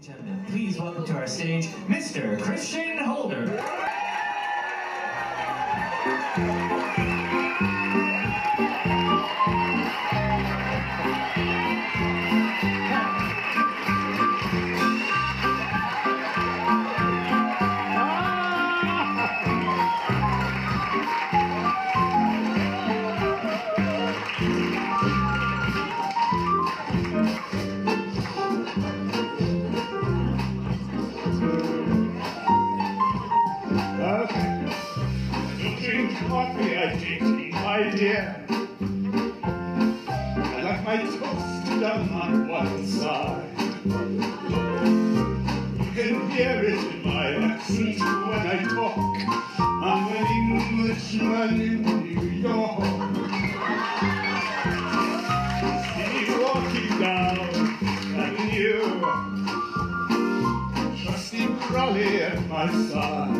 Gentlemen, please welcome to our stage, Mr. Christian Holder. Coffee, I take tea, my dear. I like my toast done on one side. You can hear it in my accent when I talk. I'm an Englishman in New York. See me walking down Avenue, trusty Crowley at my side.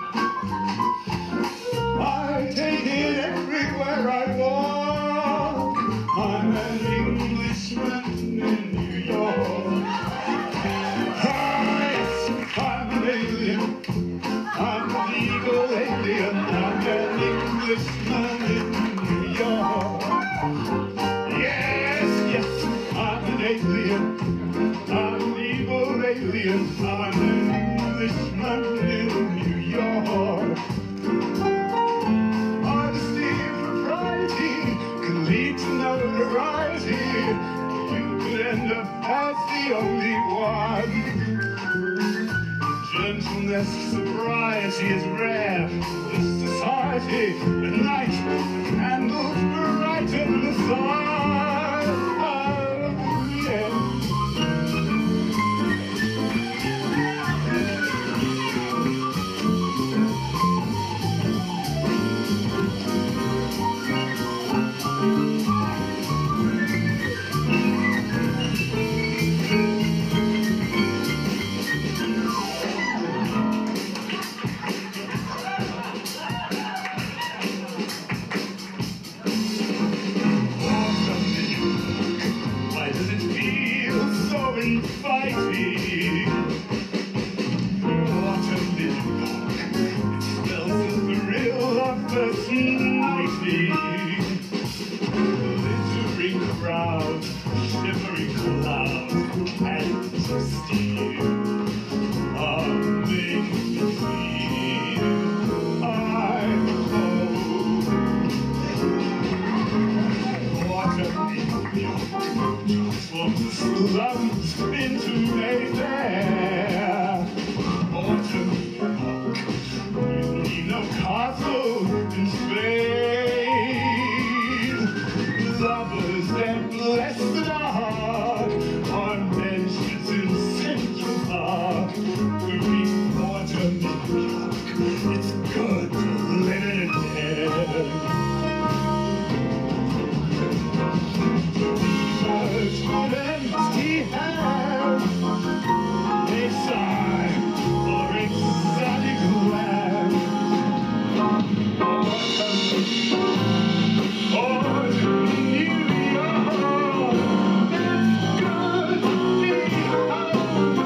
I take it everywhere I walk. I'm an Englishman in New York. Yes, I'm an alien. I'm a legal alien. I'm an Englishman in New York. Yes, yes, I'm an alien. I'm a legal alien. I'm an Englishman in New York. Lead to notoriety, you could end up as the only one. Gentleness, sobriety is rare. This society, at night, candles brighten the sun. Yeah. Fighting. What a little dog. It smells of the real of the nighty. Glittering crowd, shivering clouds, hands of steel are making me feel I'm home. What a New York, transform the slums into Mayfair. What a New York, you need no castle in Spain. Lovers that bless the dark on benches in Central Park. To reach what a New York, it's good to live in here. With empty hands, they sigh for exotic land. Oh, New York, it's good to be home.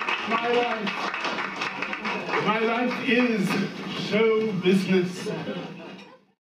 My life is show business.